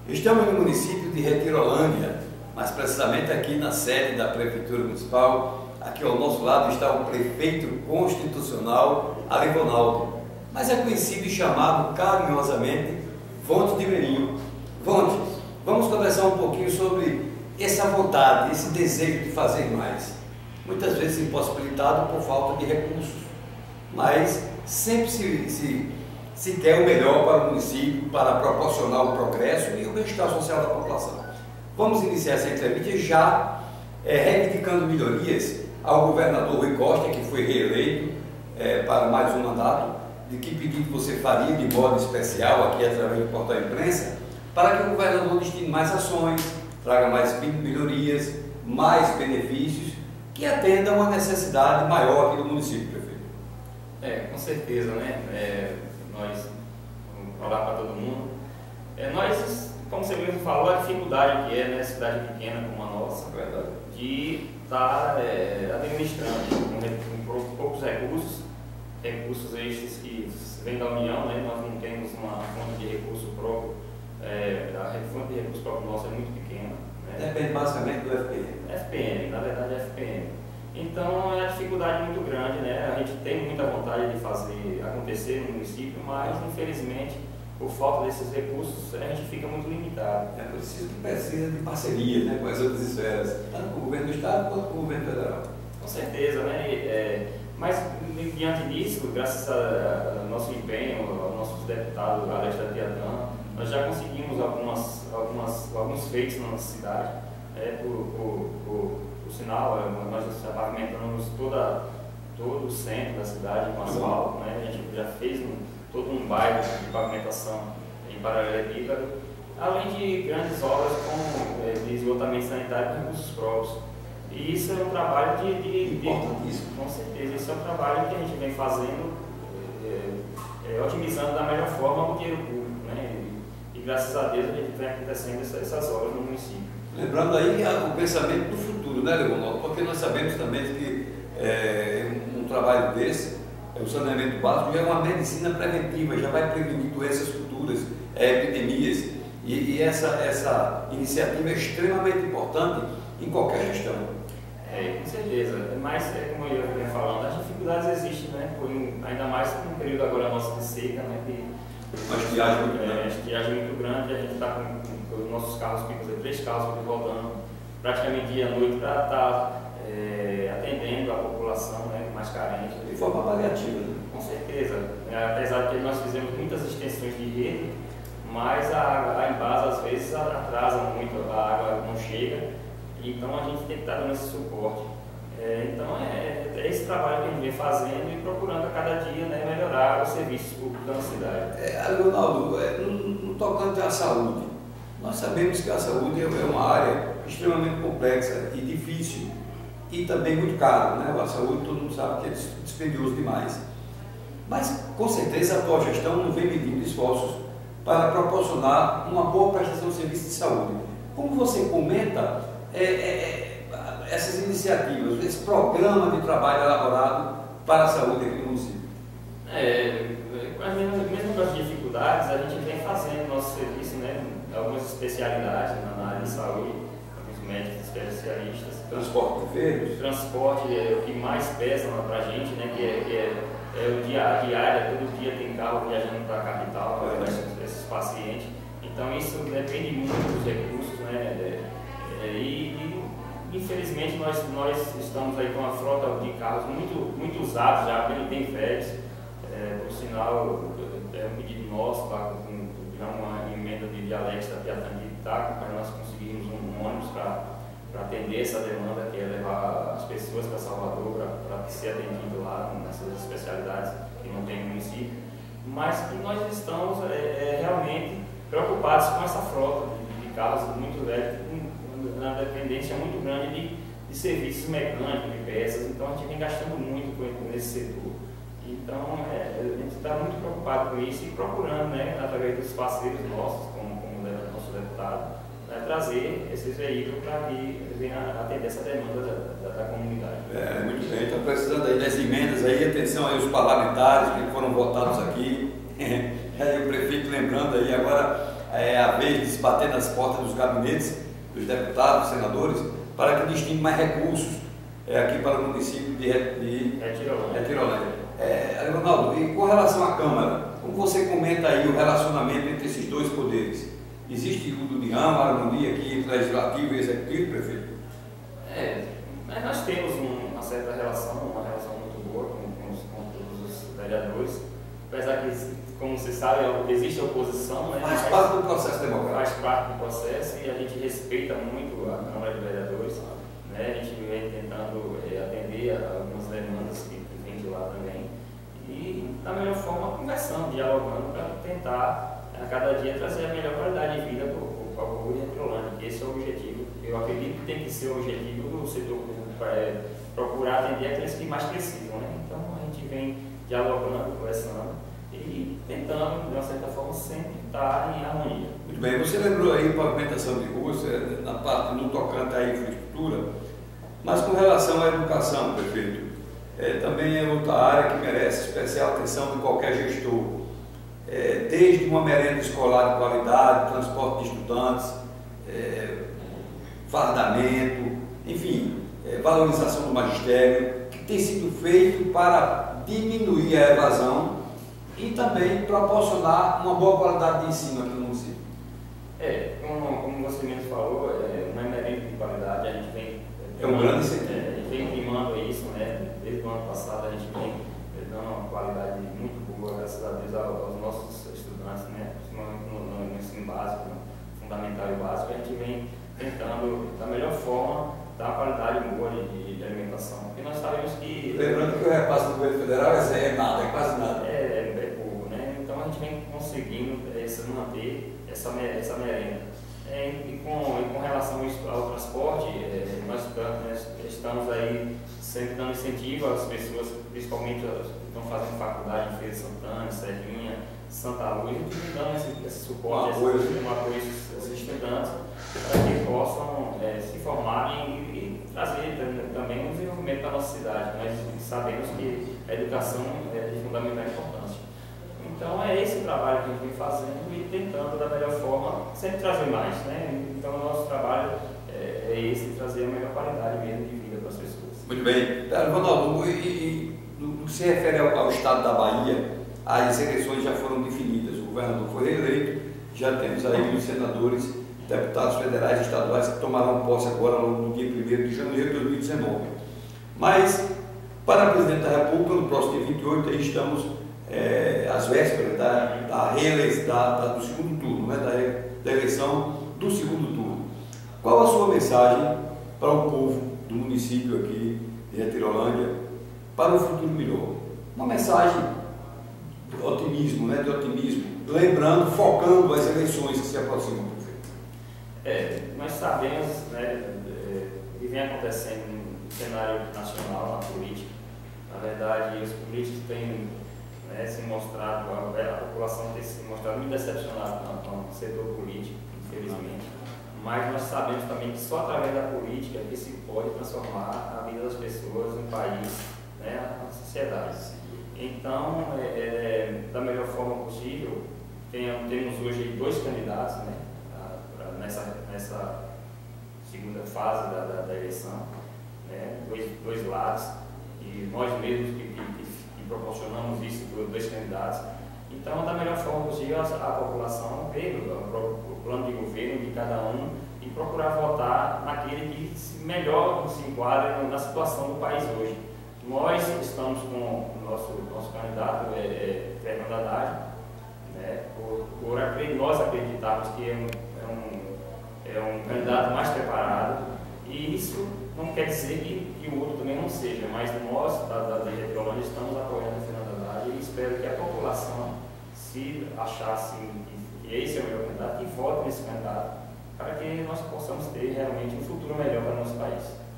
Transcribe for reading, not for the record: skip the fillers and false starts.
Estamos no município de Retirolândia, mais precisamente aqui na sede da Prefeitura Municipal. Aqui ao nosso lado está o prefeito constitucional Alivonaldo, mas é conhecido e chamado carinhosamente Vonte de Meirinho. Vonte, vamos conversar um pouquinho sobre essa vontade, esse desejo de fazer mais. Muitas vezes impossibilitado por falta de recursos, mas sempre se quer o melhor para o município, para proporcionar o progresso e o bem-estar social da população. Vamos iniciar essa entrevista já reivindicando melhorias ao governador Rui Costa, que foi reeleito para mais um mandato, de que pedido você faria de modo especial aqui através do portal imprensa, para que o governador destine mais ações, traga mais melhorias, mais benefícios, que atendam a uma necessidade maior aqui do município, prefeito. Com certeza, né? Nós vamos falar para todo mundo. Nós, como você mesmo falou, a dificuldade que é, né, cidade pequena como a nossa, de estar administrando com poucos recursos estes que vêm da União, né? Nós não temos uma fonte de recurso próprio, a fonte de recurso próprio nossa é muito pequena. Né? Depende basicamente do FPM. FPM, na verdade é FPM. Então é uma dificuldade muito grande, né? A gente tem muita vontade de fazer acontecer no município, mas infelizmente, por falta desses recursos, a gente fica muito limitado. É preciso que precisa de parceria, né, com as outras esferas, tanto com o governo do Estado quanto com o governo federal. Com certeza, né? Mas diante disso, graças ao nosso empenho, aos nossos deputados Alex da Tiatã, nós já conseguimos alguns feitos na nossa cidade. Por sinal, nós já pavimentamos todo o centro da cidade com asfalto, né? A gente já fez todo um bairro de pavimentação em paralelepípedo, além de grandes obras como de esgotamento sanitário com recursos próprios. E isso é um trabalho importantíssimo. Com certeza, isso é um trabalho que a gente vem fazendo, otimizando da melhor forma o dinheiro público, né? E graças a Deus a gente vem acontecendo essas obras no município. Lembrando aí o pensamento do futuro, né, Leonardo? Porque nós sabemos também que um trabalho desse, o saneamento básico, já é uma medicina preventiva, já vai prevenir doenças futuras, epidemias. E essa iniciativa é extremamente importante em qualquer gestão. Com certeza, mas como eu venho falando, as dificuldades existem, né? Ainda mais no período agora nosso de seca, né? Uma estiagem muito grande. Estiagem muito grande, a gente está com os nossos carros, 3 carros rodando praticamente dia e noite para estar atendendo a população, né, mais carente. De forma paliativa, né? Com certeza, apesar de que nós fizemos muitas extensões de rede, mas a Embasa às vezes atrasa muito, a água não chega. Então a gente tem que estar dando esse suporte. Então é esse trabalho que a gente vem fazendo e procurando a cada dia, né, melhorar os serviços públicos da cidade. Leonardo, no tocante à saúde, nós sabemos que a saúde é uma área extremamente complexa e difícil e também muito cara, né? A saúde todo mundo sabe que é dispendioso demais. Mas com certeza a atual gestão não vem medindo esforços para proporcionar uma boa prestação de serviço de saúde. Como você comenta essas iniciativas, esse programa de trabalho elaborado para a saúde aqui no município? Mesmo com as dificuldades, a gente vem fazendo nosso serviço, né? Algumas especialidades na área de saúde, alguns médicos especialistas. Transporte de enfermos? Transporte é o que mais pesa para a gente, né? Que é o diário, todo dia tem carro viajando para a capital para levar esses pacientes. Então isso depende muito dos recursos, né? E infelizmente nós estamos aí com uma frota de carros muito usados já, bem velhos. Por sinal, é um pedido nosso, tá, com uma emenda de Alex da Tiatã de Itaco, para nós conseguirmos um ônibus para atender essa demanda, que é levar as pessoas para Salvador, para ser atendido lá nessas especialidades que não tem no município. Mas que nós estamos realmente preocupados com essa frota de carros muito velhos, na dependência muito grande de serviços mecânicos, de peças. Então a gente vem gastando muito nesse setor. Então a gente está muito preocupado com isso e procurando, né, através dos parceiros nossos, como o nosso deputado, né, trazer esses veículos para que venham atender essa demanda da comunidade. Muito bem, então precisando aí das emendas, aí, atenção aí os parlamentares que foram votados aqui, aí o prefeito lembrando aí agora a vez de se bater nas portas dos gabinetes dos deputados, senadores, para que destine mais recursos aqui para o município de Retirolândia. Ronaldo, e com relação à Câmara, como você comenta aí o relacionamento entre esses dois poderes? Existe união, harmonia aqui entre legislativo e executivo, prefeito? Mas nós temos uma certa relação, uma relação muito boa com todos os vereadores, apesar que, como você sabe, existe oposição, né? Faz parte do processo democrático. Faz parte do processo e a gente respeita muito a Câmara de Vereadores, né? A gente vem tentando atender a algumas demandas que vêm de lá também e, da melhor forma, conversando, dialogando para tentar, a cada dia, trazer a melhor qualidade de vida para o povo de Retirolândia, que esse é o objetivo. Eu acredito que tem que ser o objetivo do setor público, procurar atender aqueles que mais precisam, né? Então, a gente vem dialogando, conversando e tentando, de uma certa forma, sempre estar em harmonia. Muito bem, você lembrou aí pavimentação de ruas, na parte no tocante à infraestrutura, mas com relação à educação, prefeito, também é outra área que merece especial atenção de qualquer gestor. Desde uma merenda escolar de qualidade, transporte de estudantes, fardamento, enfim, valorização do magistério, que tem sido feito para diminuir a evasão e também proporcionar uma boa qualidade de ensino aqui no município. Como você mesmo falou, uma merenda de qualidade, a gente vem... Um grande incentivo. A gente vem primando isso, né? Desde o ano passado a gente vem dando uma qualidade muito boa, graças a Deus, aos nossos estudantes, né? Principalmente no ensino básico, no fundamental e básico, a gente vem tentando, da melhor forma, dar uma qualidade boa de alimentação. Porque nós sabemos que... Lembrando que o repasse do governo federal é nada, é quase nada. É pouco, né? Então a gente vem conseguindo manter essa merenda. E com relação ao transporte, nós estamos aí sempre dando incentivo às pessoas, principalmente as que estão fazendo faculdade em Feira de Santana, Serrinha, Santa Luz, dando esse suporte, esse apoio a esses estudantes, para que possam se formarem e trazer também um desenvolvimento da nossa cidade. Nós sabemos que a educação é de fundamental importância. Então é esse o trabalho que a gente vem fazendo e tentando da melhor forma sempre trazer mais, né? Então o nosso trabalho é esse, trazer a melhor qualidade mesmo de vida para as pessoas. Muito bem. Ronaldo, no que se refere ao estado da Bahia, as eleições já foram definidas, o governador foi eleito, já temos aí os senadores, deputados federais e estaduais que tomarão posse agora no dia 1º de janeiro de 2019. Mas, para a presidente da República, no próximo dia 28, aí estamos às vésperas da reeleição do segundo turno, né, da eleição do segundo turno. Qual a sua mensagem para o povo do município aqui de Retirolândia para um futuro melhor? Uma mensagem de otimismo, né, lembrando, focando as eleições que se aproximam. Nós sabemos, né, que vem acontecendo no cenário nacional, na política. Na verdade, os políticos têm se mostrado, a população tem se mostrado muito decepcionada com o setor político, infelizmente. Mas nós sabemos também que só através da política que se pode transformar a vida das pessoas, no país, né, na sociedade. Então, da melhor forma possível, temos hoje 2 candidatos, né, nessa segunda fase da eleição, né, dois lados, e nós mesmos que proporcionamos isso por 2 candidatos. Então, da melhor forma possível, a população ver o plano de governo de cada um e procurar votar naquele que melhor se enquadra na situação do país hoje. Nós estamos com o nosso candidato, Fernando Haddad, né, por nós acreditarmos que é um candidato mais preparado, e isso não quer dizer que o outro também não seja, mas nós, da Retirolândia, estamos apoiando o Fernando Haddad e espero que a população, se achar assim, que esse é o meu candidato, que vote nesse candidato, para que nós possamos ter realmente um futuro melhor para o nosso país.